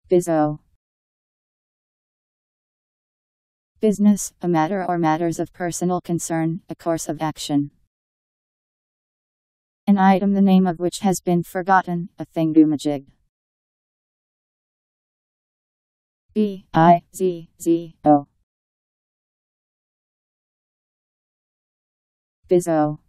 Bizzo. Business, a matter or matters of personal concern, a course of action. An item the name of which has been forgotten, a thingumajig. Bizzo. Bizzo.